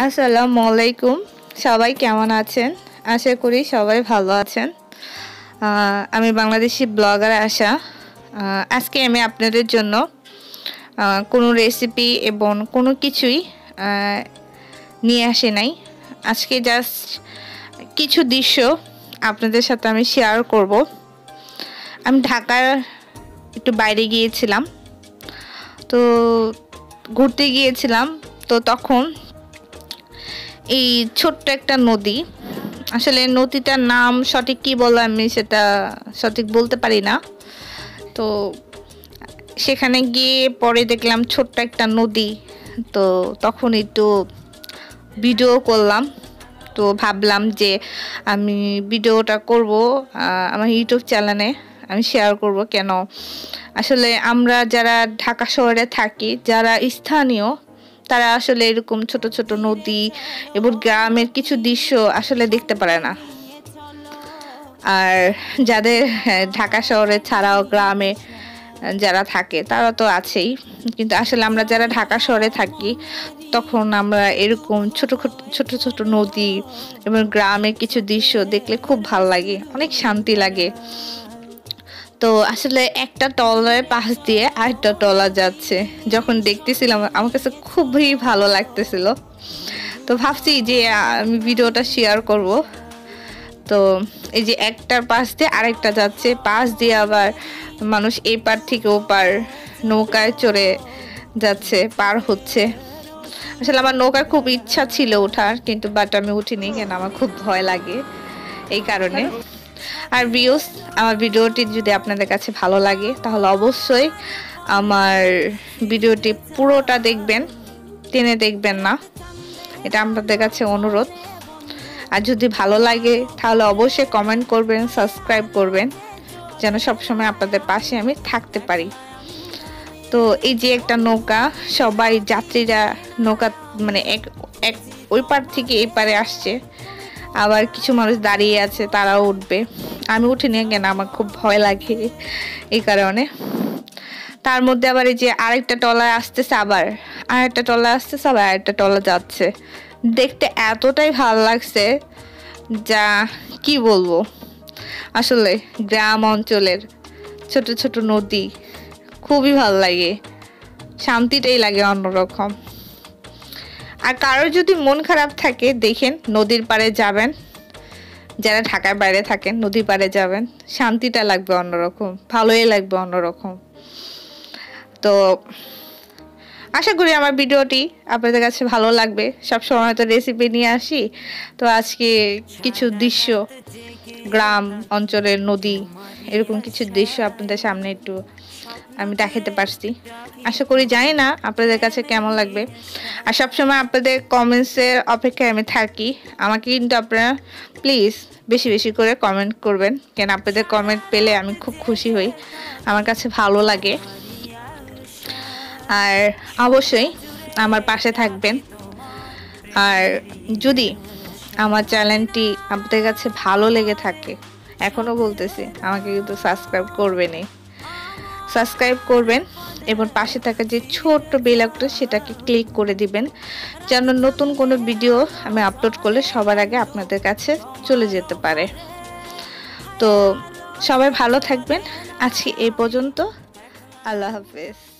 আসসালামু আলাইকুম। সবাই কেমন আছেন? আশা করি সবাই ভালো আছেন। আমি বাংলাদেশি ব্লগার আশা। আজকে আমি আপনাদের জন্য কোনো রেসিপি এবং কোনো কিছুই নিয়ে আসি নাই। আজকে জাস্ট কিছু দৃশ্য আপনাদের সাথে আমি শেয়ার করব। আমি ঢাকার একটু বাইরে গিয়েছিলাম, তো ঘুরতে গিয়েছিলাম। তো তখন এই ছোট্ট একটা নদী, আসলে নদীটার নাম সঠিক কি বলে আমি সেটা সঠিক বলতে পারি না। তো সেখানে গিয়ে পরে দেখলাম ছোট্ট একটা নদী। তো তখন একটু ভিডিও করলাম। তো ভাবলাম যে আমি ভিডিওটা করব আমার ইউটিউব চ্যানেলে আমি শেয়ার করব। কেন আসলে আমরা যারা ঢাকা শহরে থাকি, যারা স্থানীয়, তারা আসলে এরকম ছোট ছোট নদী এবং গ্রামের কিছু দৃশ্য আসলে দেখতে পারে না। আর যাদের ঢাকা শহরে ছাড়াও গ্রামে যারা থাকে তারা তো আছেই, কিন্তু আসলে আমরা যারা ঢাকা শহরে থাকি তখন আমরা এরকম ছোট ছোট ছোট নদী এবং গ্রামের কিছু দৃশ্য দেখলে খুব ভালো লাগে, অনেক শান্তি লাগে। তো আসলে একটা ট্রলারের পাশ দিয়ে আরেকটা ট্রলার যাচ্ছে, যখন দেখতেছিলাম আমার কাছে খুবই ভালো লাগতেছিল। তো ভাবছি যে আমি ভিডিওটা শেয়ার করব। তো এই যে একটার পাশ দিয়ে আরেকটা যাচ্ছে, পাশ দিয়ে আবার মানুষ এই পার থেকে ও পার নৌকায় চড়ে যাচ্ছে, পার হচ্ছে। আসলে আমার নৌকার খুব ইচ্ছা ছিল ওঠার, কিন্তু বাট আমি উঠিনি, কেন আমার খুব ভয় লাগে এই কারণে। আর ভিউস, আমার ভিডিওটি যদি আপনাদের কাছে ভালো লাগে তাহলে অবশ্যই আমার ভিডিওটি পুরোটা দেখবেন, টেনে দেখবেন না, এটা আপনাদের কাছে অনুরোধ। আর যদি ভালো লাগে তাহলে অবশ্যই কমেন্ট করবেন, সাবস্ক্রাইব করবেন, যেন সবসময় আপনাদের পাশে আমি থাকতে পারি। তো এই যে একটা নৌকা, সবাই যাত্রীরা নৌকা মানে এক ওই পার থেকে এই পারে আসছে, আবার কিছু মানুষ দাঁড়িয়ে আছে, তারাও উঠবে। আমি উঠিনি, কেন আমার খুব ভয় লাগে এই কারণে। তার মধ্যে আবার এই যে আরেকটা ট্রলার আসতেছে, আবার আরেকটা ট্রলার আসতেছে, আবার আরেকটা ট্রলার যাচ্ছে। দেখতে এতটাই ভালো লাগছে যা কি বলবো। আসলে গ্রাম অঞ্চলের ছোট ছোট নদী খুবই ভালো লাগে, শান্তিটাই লাগে অন্যরকম। আর কারোর যদি মন খারাপ থাকে, দেখেন নদীর পাড়ে যাবেন, যারা ঢাকার বাইরে থাকেন নদীর পাড়ে যাবেন, শান্তিটা লাগবে অন্যরকম, ভালোই লাগবে অন্যরকম। তো আশা করি আমার ভিডিওটি আপনাদের কাছে ভালো লাগবে। সব সময় তো রেসিপি নিয়ে আসি, তো আজকে কিছু দৃশ্য, গ্রাম অঞ্চলের নদী, এরকম কিছু দৃশ্য আপনাদের সামনে একটু আমি দেখাতে পারছি। আশা করি, জানি না আপনাদের কাছে কেমন লাগবে। আর সবসময় আপনাদের কমেন্টসের অপেক্ষায় আমি থাকি। আমাকে কিন্তু আপনারা প্লিজ বেশি বেশি করে কমেন্ট করবেন, কেন আপনাদের কমেন্ট পেলে আমি খুব খুশি হই, আমার কাছে ভালো লাগে। আর অবশ্যই আমার পাশে থাকবেন। আর যদি আমার চ্যানেলটি আপনাদের কাছে ভালো লেগে থাকে, এখনও বলতেছি, আমাকে কিন্তু সাবস্ক্রাইব করবেনই, সাবস্ক্রাইব করবেন এবং পাশে থাকা যে ছোট্ট বেল আইকনটা সেটাকে ক্লিক করে দিবেন, যেন নতুন কোনো ভিডিও আমি আপলোড করলে সবার আগে আপনাদের কাছে চলে যেতে পারে। তো সবাই ভালো থাকবেন। আজকে এই পর্যন্ত। আল্লাহ হাফেজ।